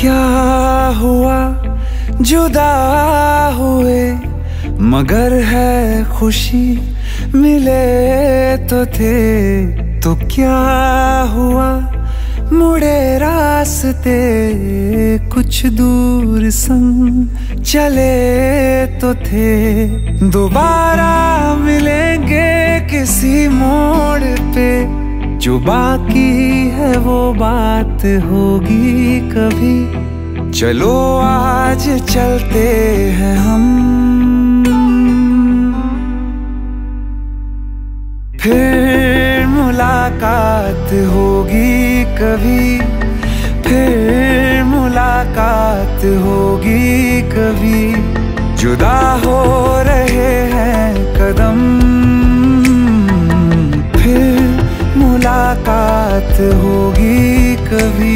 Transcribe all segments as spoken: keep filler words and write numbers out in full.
क्या हुआ जुदा हुए, मगर है खुशी मिले तो थे। तो क्या हुआ मुड़े रास्ते, कुछ दूर संग चले तो थे। दोबारा मिलेंगे किसी मोड़ पे, जो बाकी है वो बात होगी कभी। चलो आज चलते हैं हम, फिर मुलाकात होगी कभी। फिर मुलाकात होगी कभी। जुदा हो रहे हैं कदम, फिर मुलाकात होगी कभी।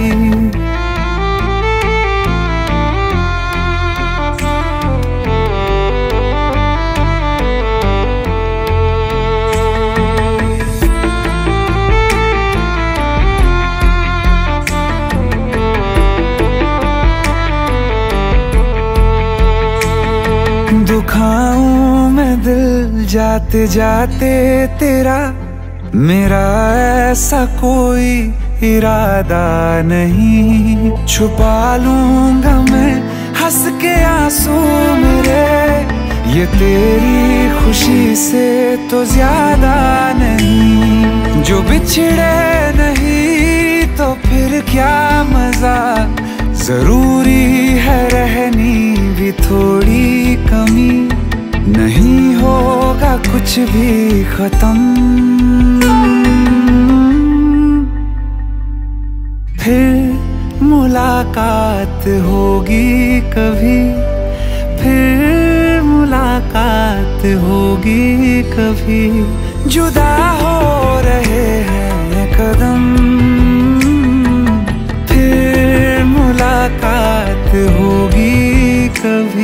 दुखाऊं मैं दिल जाते जाते तेरा, मेरा ऐसा कोई इरादा नहीं। छुपा लूंगा मैं हंस के आंसू मेरे, ये तेरी खुशी से तो ज्यादा नहीं। जो बिछड़े नहीं तो फिर क्या मजा, जरूरी है रहनी भी थोड़ी कमी। नहीं होगा कुछ भी खत्म, फिर मुलाकात होगी कभी। फिर मुलाकात होगी कभी। जुदा हो रहे हैं कदम, फिर मुलाकात होगी कभी।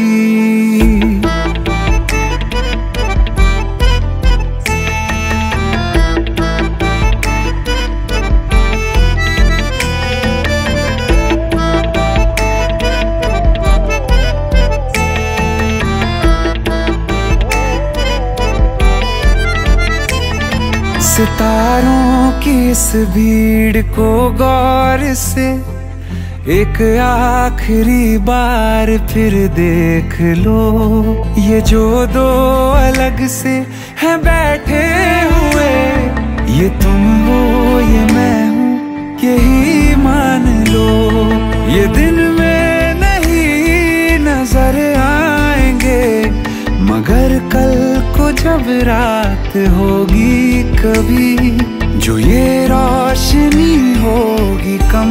सितारों की इस भीड़ को गौर से एक आखिरी बार फिर देख लो। ये जो दो अलग से हैं बैठे हुए, ये तुम हो ये मैं हूँ यही मान लो। ये दिन में नहीं नजर आएंगे, मगर कल को जब रात होगी कभी, जो ये रोशनी होगी कम,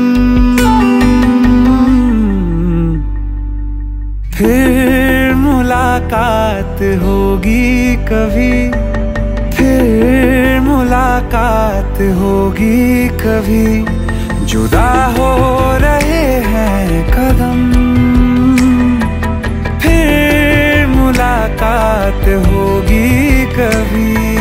फिर मुलाकात होगी कभी। फिर मुलाकात होगी कभी। जुदा हो रहे हैं कदम, फिर मुलाकात होगी कभी।